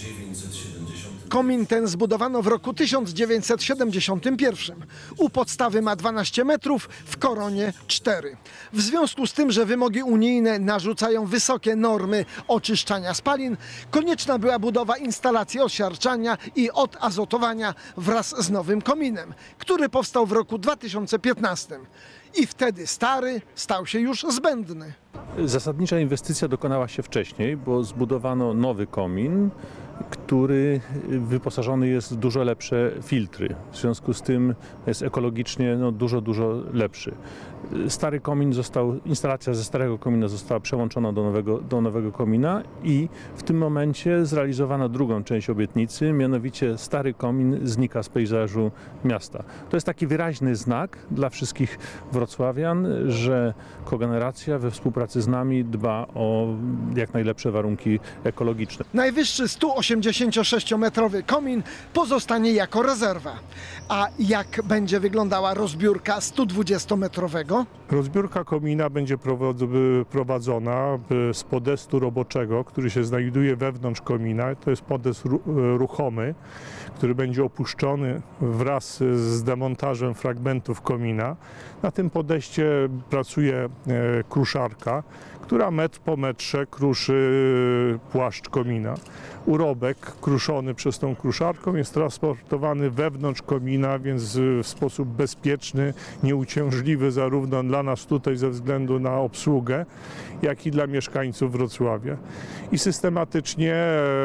Komin ten zbudowano w roku 1971. U podstawy ma 12 metrów, w koronie 4. W związku z tym, że wymogi unijne narzucają wysokie normy oczyszczania spalin, konieczna była budowa instalacji odsiarczania i odazotowania wraz z nowym kominem, który powstał w roku 2015. I wtedy stary stał się już zbędny. Zasadnicza inwestycja dokonała się wcześniej, bo zbudowano nowy komin, który wyposażony jest w dużo lepsze filtry. W związku z tym jest ekologicznie dużo lepszy. Stary komin instalacja ze starego komina została przełączona do nowego komina i w tym momencie zrealizowano drugą część obietnicy, mianowicie stary komin znika z pejzażu miasta. To jest taki wyraźny znak dla wszystkich wrocławian, że kogeneracja we współpracy z nami dba o jak najlepsze warunki ekologiczne. Najwyższy 186-metrowy komin pozostanie jako rezerwa. A jak będzie wyglądała rozbiórka 120-metrowego? Rozbiórka komina będzie prowadzona z podestu roboczego, który się znajduje wewnątrz komina. To jest podest ruchomy, który będzie opuszczony wraz z demontażem fragmentów komina. Na tym podeście pracuje kruszarka, która metr po metrze kruszy płaszcz komina. Urobek kruszony przez tą kruszarką jest transportowany wewnątrz komina, więc w sposób bezpieczny, nieuciążliwy zarówno dla nas tutaj ze względu na obsługę, jak i dla mieszkańców Wrocławia. I systematycznie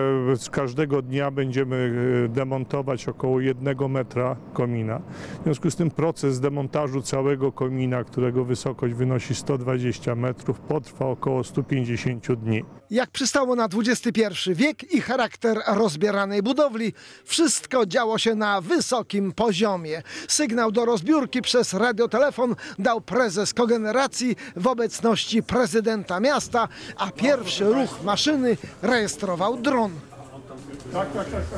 z każdego dnia będziemy demontować około 1 metra komina. W związku z tym proces demontażu całego komina, którego wysokość wynosi 120 metrów, potrwa około 150 dni. Jak przystało na XXI wiek i charakter rozbieranej budowli, wszystko działo się na wysokim poziomie. Sygnał do rozbiórki przez radiotelefon dał prezes kogeneracji w obecności prezydenta miasta, a pierwszy ruch maszyny rejestrował dron. Tak.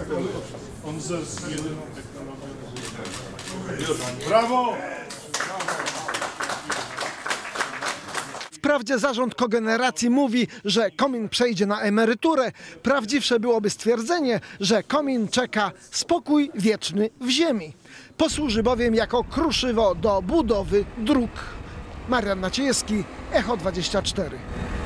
On z jedyną technologią. Brawo! Wprawdzie zarząd kogeneracji mówi, że komin przejdzie na emeryturę. Prawdziwsze byłoby stwierdzenie, że komin czeka spokój wieczny w ziemi. Posłuży bowiem jako kruszywo do budowy dróg. Marian Maciejewski, Echo 24.